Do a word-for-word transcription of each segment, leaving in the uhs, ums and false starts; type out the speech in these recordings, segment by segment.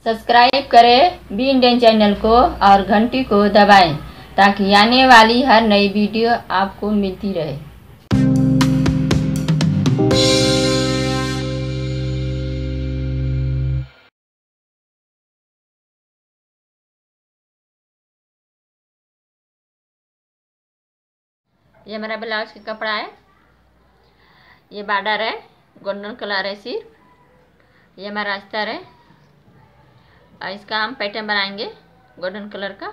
Subscribe करें B Indian channel को और घंटी को दबाएं ताकि आने वाली हर नई वीडियो आपको मिलती रहे। ये हमारा ब्लाउज का कपड़ा है, ये बॉर्डर है, गोल्डन कलर है सिर्फ। ये हमारा अस्तर है और इसका हम पैटर्न बनाएंगे गोल्डन कलर का।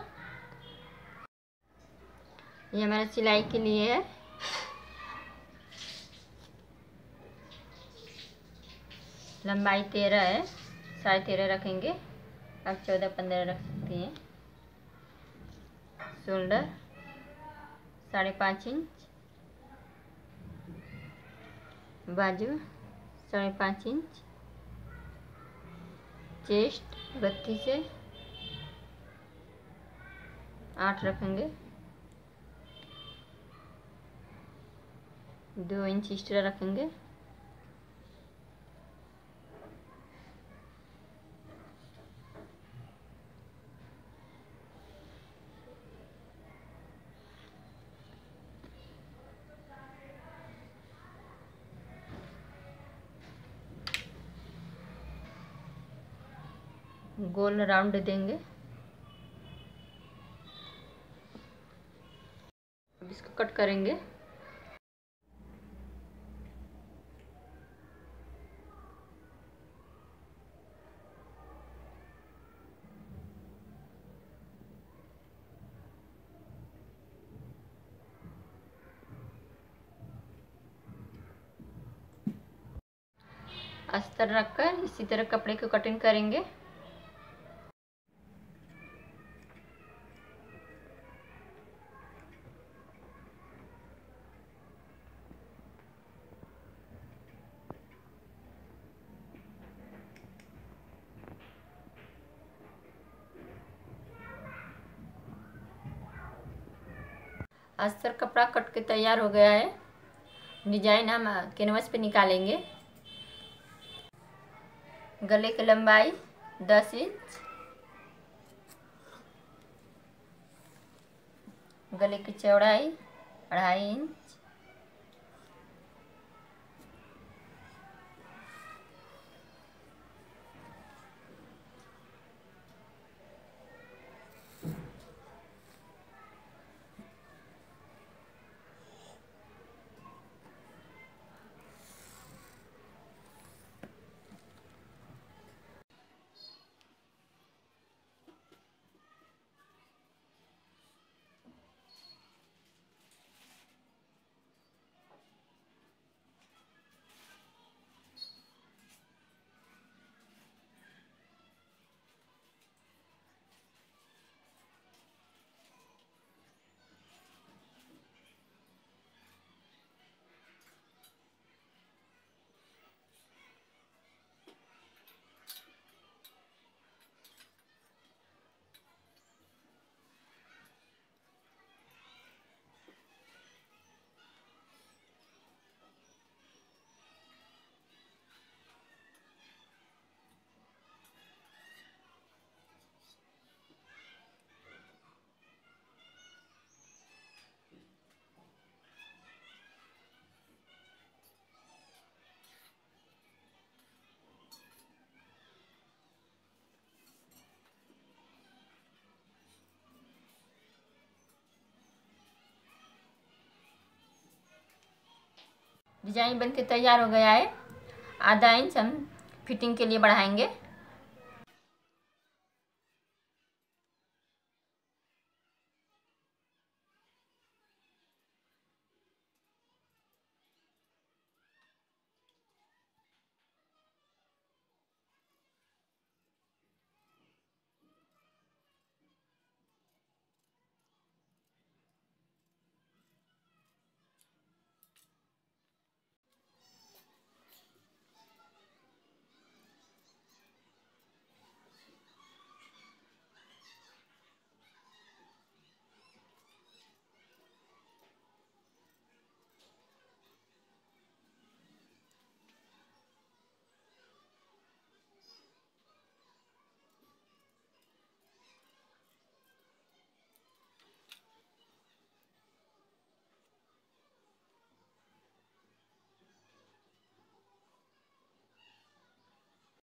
ये हमारा सिलाई के लिए है। लंबाई तेरह है, साढ़े तेरह रखेंगे, आप चौदह पंद्रह रख सकती हैं। शोल्डर साढ़े पाँच इंच, बाजू साढ़े पाँच इंच, चेस्ट बत्तीस से आठ रखेंगे, दो इंच एक्स्ट्रा रखेंगे। गोल राउंड देंगे। अब इसको कट करेंगे। अस्तर रखकर इसी तरह कपड़े को कटिंग करेंगे। अस्तर कपड़ा कट के तैयार हो गया है। डिजाइन हम कैनवस पे निकालेंगे। गले की लंबाई दस इंच, गले की चौड़ाई अढ़ाई इंच, डिजाइन बनके तैयार हो गया है। आधा इंच हम फिटिंग के लिए बढ़ाएंगे।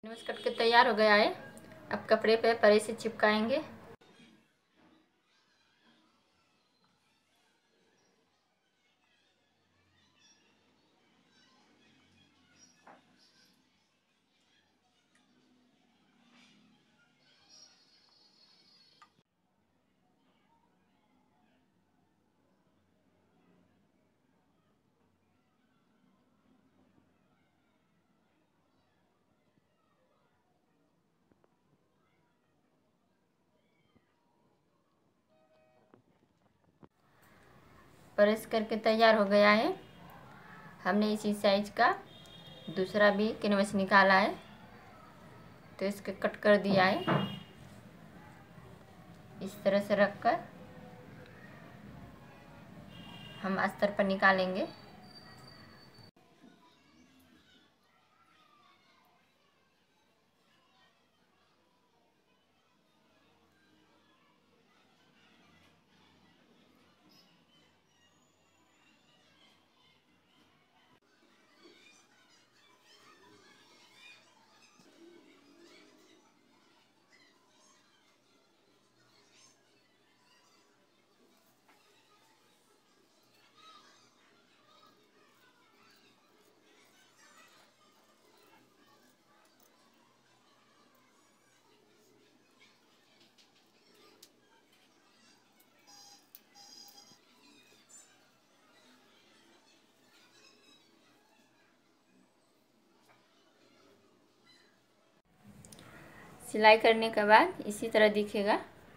कैनवस कट के तैयार हो गया है। अब कपड़े पे परे से चिपकाएंगे। प्रेस करके तैयार हो गया है। हमने इसी साइज का दूसरा भी कैनवस निकाला है, तो इसके कट कर दिया है। इस तरह से रखकर हम अस्तर पर निकालेंगे। सिलाई करने के बाद इसी तरह दिखेगा।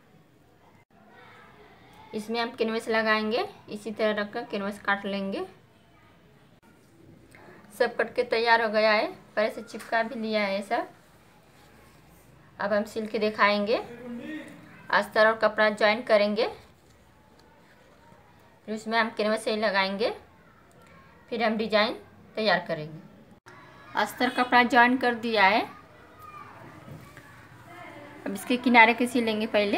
इसमें हम कैनवस लगाएंगे। इसी तरह रखकर कैनवस काट लेंगे। सब कट के तैयार हो गया है। पहले से चिपका भी लिया है सब। अब हम सिल के दिखाएंगे। अस्तर और कपड़ा ज्वाइन करेंगे, फिर उसमें हम कैनवस से लगाएंगे। फिर हम डिजाइन तैयार करेंगे। अस्तर कपड़ा ज्वाइन कर दिया है। अब इसके किनारे के सिलेंगे पहले।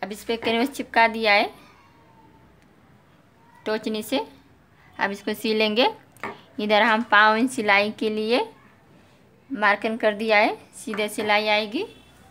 अब इस पर कैनवस चिपका दिया है टोचनी से। अब इसको सिलेंगे। इधर हम पाँव इंच सिलाई के लिए मार्किंग कर दिया है, सीधे सिलाई आएगी।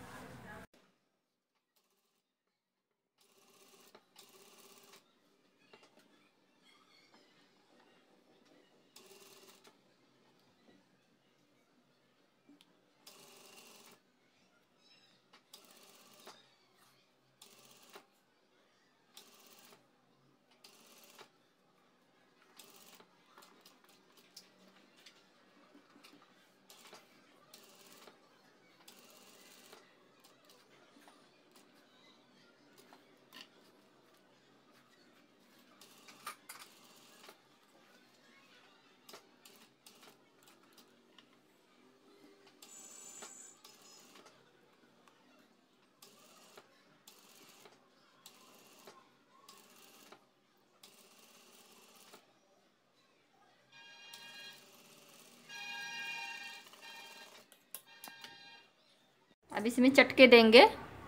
अब इसमें चटके देंगे।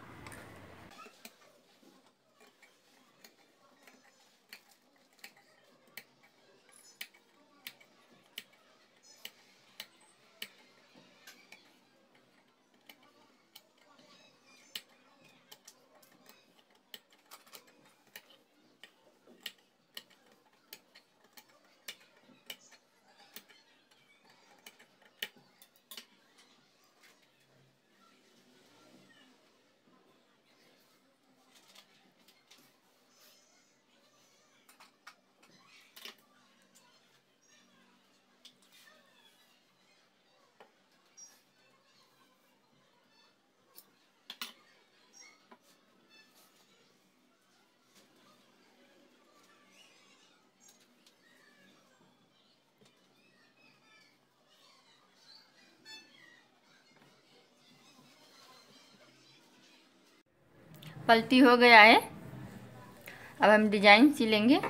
पलटी हो गया है। अब हम डिजाइन सिलेंगे।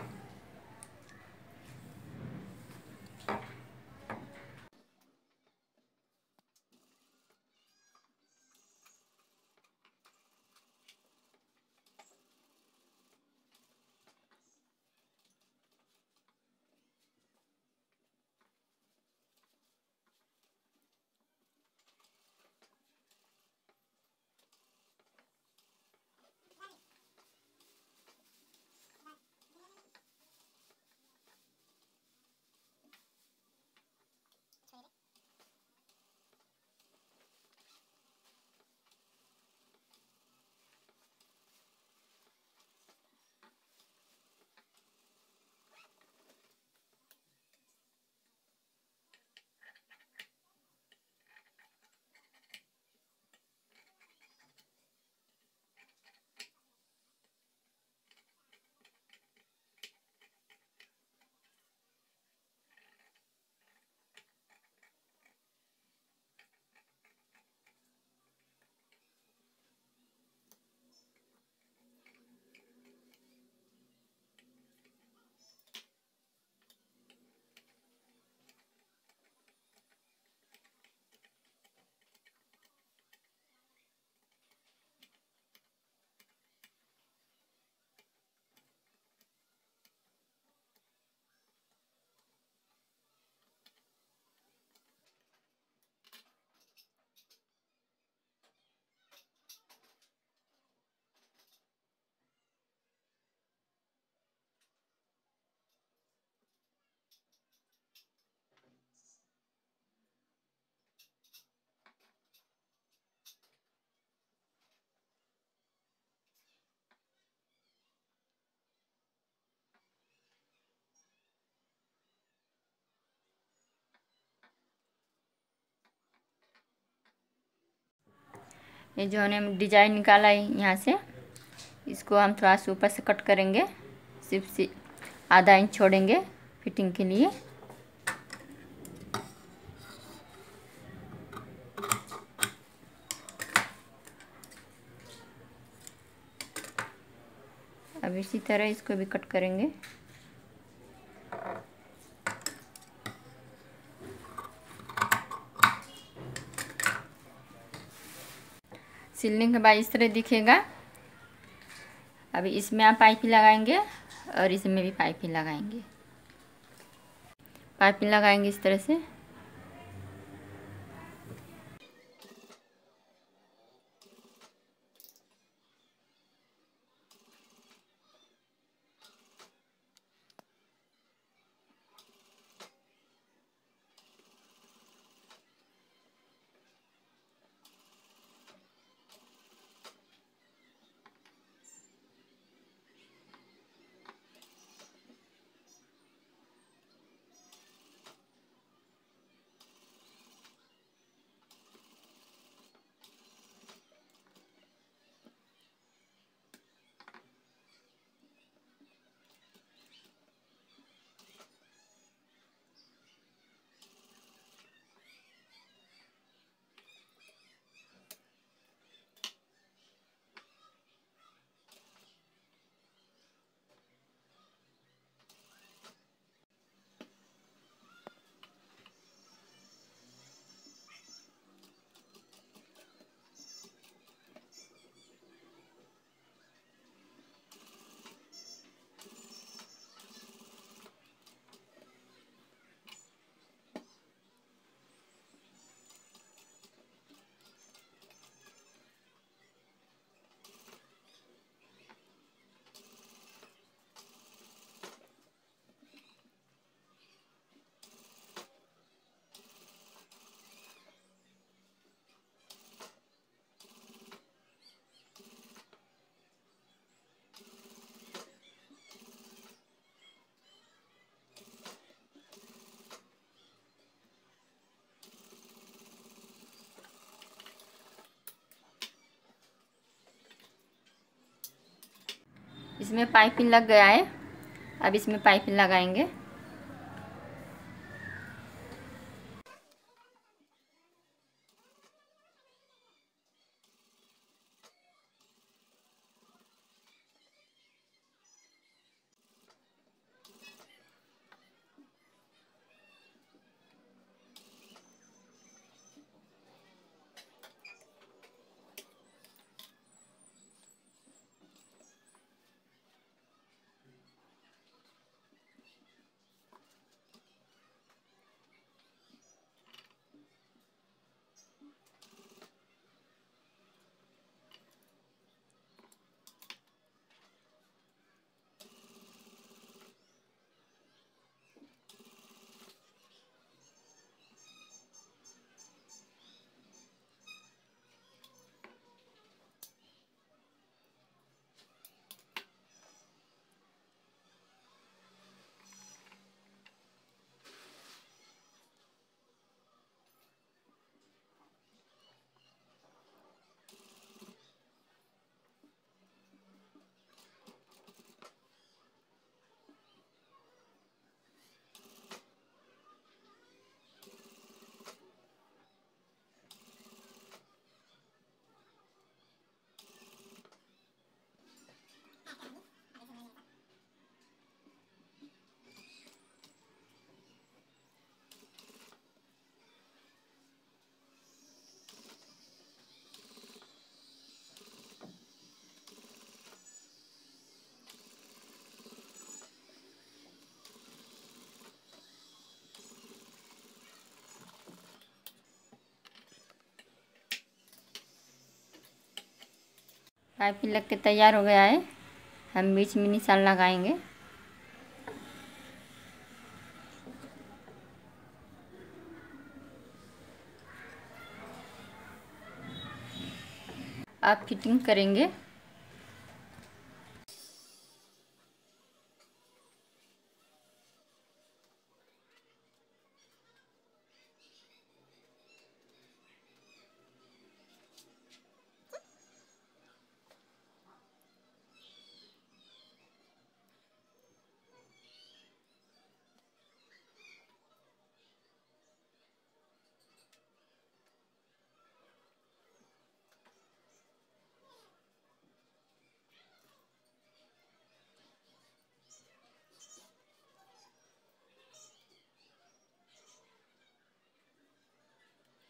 ये जो हमने डिजाइन निकाला है यहाँ से, इसको हम थोड़ा सा ऊपर से कट करेंगे। सिर्फ से आधा इंच छोड़ेंगे फिटिंग के लिए। अब इसी तरह इसको भी कट करेंगे। सिलने के बाद इस तरह दिखेगा। अभी इसमें आप पाइपिंग लगाएंगे और इसमें भी पाइपिंग लगाएंगे। पाइपिंग लगाएंगे इस तरह से। इसमें पाइपिंग लग गया है। अब इसमें पाइपिंग लगाएंगे। पाइपिंग लग के तैयार हो गया है। हम बीच में निशान लगाएंगे। अब फिटिंग करेंगे।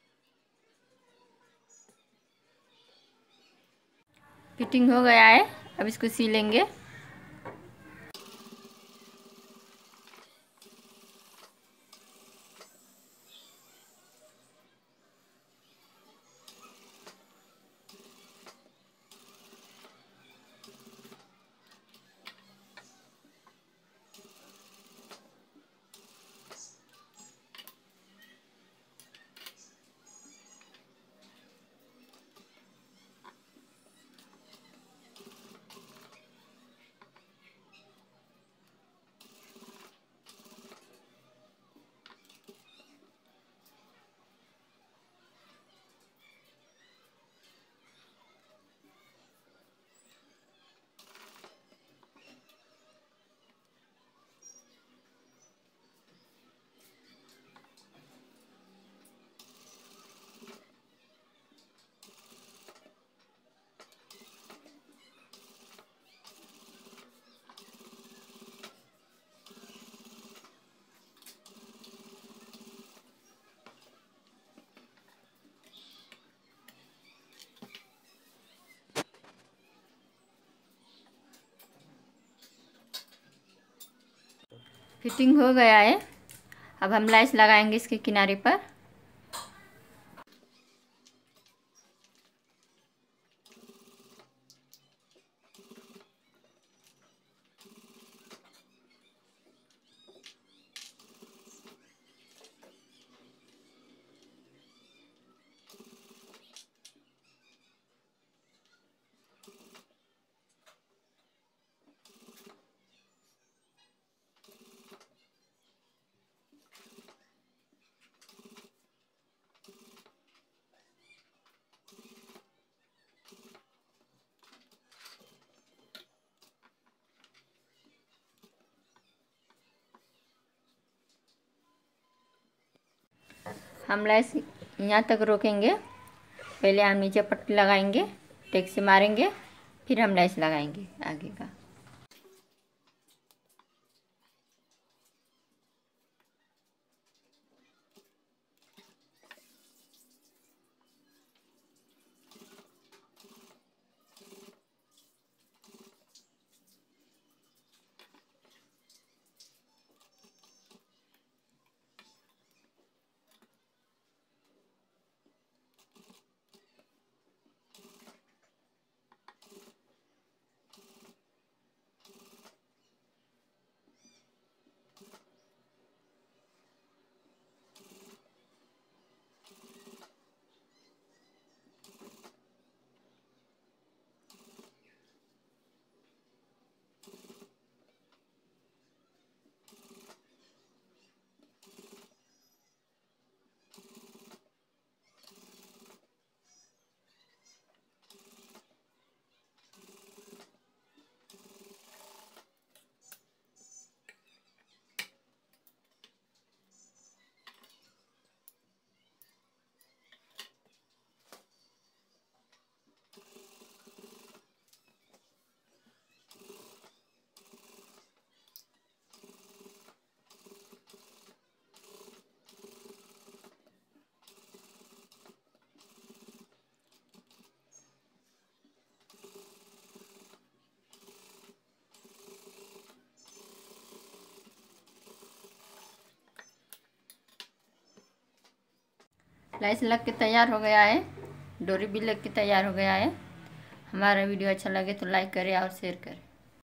फिटिंग हो गया है। अब इसको सी लेंगे। फिटिंग हो गया है। अब हम लेस लगाएंगे इसके किनारे पर। हम लेस यहाँ तक रोकेंगे। पहले हम नीचे पट्टी लगाएंगे, टेक से मारेंगे, फिर हम लेस लगाएंगे आगे का। लेस लग के तैयार हो गया है, डोरी भी लग के तैयार हो गया है। हमारा वीडियो अच्छा लगे तो लाइक करें और शेयर करें।